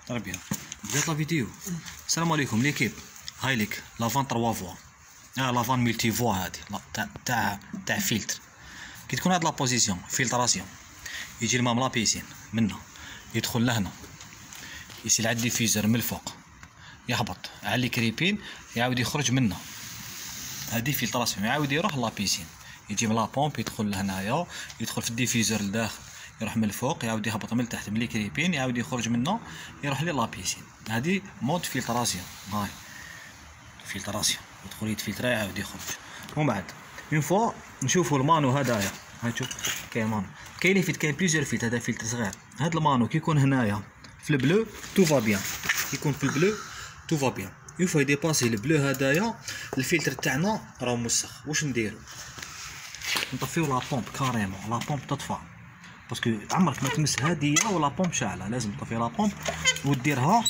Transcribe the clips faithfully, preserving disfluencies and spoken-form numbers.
طيب بدات لا فيديو. السلام عليكم ليكيب. هاي ليك لافان تروا فوا، اه لافان ملتي فوا هادي تاع تاع تاع فلتر. كي تكون هاد لا بوزيسيون فلتراسيون يجي الماء من لا بيسين منا يدخل لهنا يسيل على الديفيزور من الفوق يهبط على لي كريبين يعاود يخرج منا. هادي فلتراسيون يعاود يروح لا بيسين يجي من لا بومب يدخل لهنايا يدخل في الديفيزور لداخل يروح من الفوق يعاود يهبط من تحت من لي كريبين يعاود يخرج منا يروح لي لا بيسين. هادي مود فلتراسيون. هاي فلتراسيون يدخل يتفلترا يعاود يخرج. ومن بعد اون فوا نشوفوا المانو هدايا. هاي شوف كاين مانو كاين فيت كاين بليزيور فيلت. هذا فلتر صغير. هاد المانو كي يكون هنايا في البلو تو فا بيان، كي يكون في البلو تو فا بيان. اون فوا يديباسي البلو هدايا الفلتر تاعنا راه موسخ. واش نديرو؟ نطفيو لا بومب كاريمون. لا بومب تطفى باسكو عمرك ما تمس هاديه ولا بومب شاعله. لازم تطفي لا بومب وديرها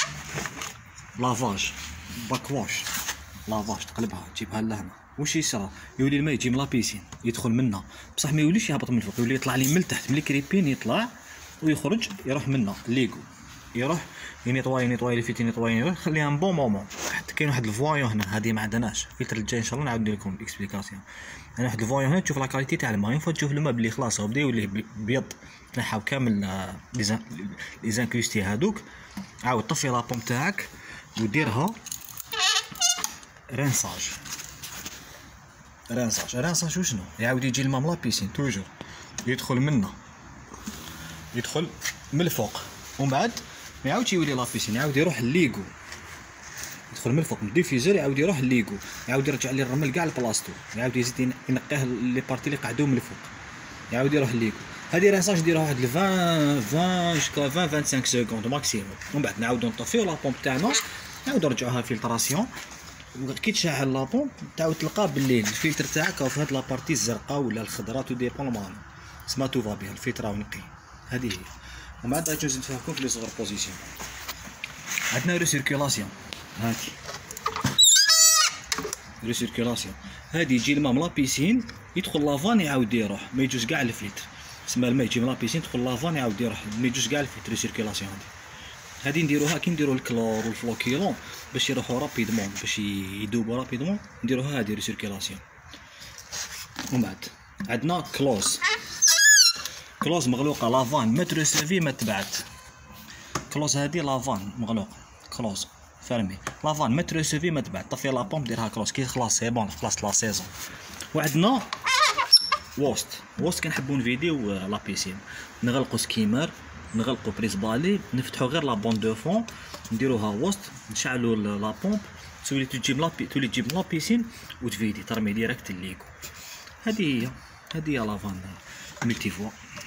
لافاج باكواش. لافاج تقلبها تجيبها لهنا. واش يصرى؟ يولي الماء يجي من لابيسين يدخل منا بصح ما يوليش يهبط من الفوق، يولي يطلع لي من تحت من الكريبين يطلع ويخرج يروح منا ليغو يروح ينيطواي ينيطواي لي فيت ينيطواي يخليها ان بون مومون. حتى كاين واحد الفوايون هنا هذه ما عندناش. الفلتر الجاي ان شاء الله نعاود ندير لكم الاكسبليكاسيون. انا واحد الفوايون هنا تشوف لا كاليتي تاع الماء. ينفع تشوف الماء بلي خلاص هو بدا يولي بيض تنحاو كامل لي زانكريستي هادوك. عاود طفي لا بومب تاعك وديرها رانساج. رانساج رانساج وشنو؟ يعاود يجي الماء من لابيسين توجور يدخل منا يدخل من الفوق ومن بعد ما يعاودش يولي لابيسين يعاود يروح لليغو. يدخل من الفوق من الديفيزور يعاود يروح لليغو يعاود يرجع لي الرمل كاع لبلاصتو يعاود يزيد ينقيه لي بارتي اللي قعدو من الفوق يعاود يروح لليغو. هادي رانساج نديروها واحد عشرين عشرين جوسكا عشرين خمسة وعشرين سكوند ماكسيموم. ومن بعد نعاودو نطفيو لا بومب تاعنا نعاودو نرجعوها فلتراسيون. كي تشعل لا بومب تعاود تلقى باللي الفلتر تاعك في هاد لابارتي الزرقاء ولا الخضراء تو ديبون المانو سما تو فا بيان الفلتر راه نقي. هادي هي. ومن بعد غادي نزيد نفهمكم في لي صغر بوزيسيون. عندنا ريسيركيلاسيون. هادي ريسيركيلاسيون هادي يجي الماء من لابيسين يدخل لافان يعاود يروح ما يجوش كاع الفلتر. تسمى الماء يجي من لابيسين يدخل لافان يعاود يروح ما يجوش كاع الفلتر. ريسيركيلاسيون هادي هادي نديروها كي نديرو الكلور والفلوكيلون باش يروحو رابيدمون باش يدوبو رابيدمون نديروها هادي ريسيركيلاسيون. ومن بعد عندنا كلوز. كلوز مغلوقه لافان ما تروسيفي ما تبعت. كلوز هادي لافان مغلوقه كلوز فيرمي. لافان ما تروسيفي ما تبعت. طفي لا بومب ديرها كلوز كي خلاص سي بون خلاص لا سيزون. وعندنا ووست. ووست كنحبو نفيديو لا بيسين نغلقو سكيمر نغلقو بريز بالي نفتحو غير لا بون دو فون نديروها وسط نشعلو لا بومب تولي تجيب لا تولي تجيب لا بيسين وتفيدي ترمي ديريكت الليغو. هادي هي هادي هي لافان ملتي فوا.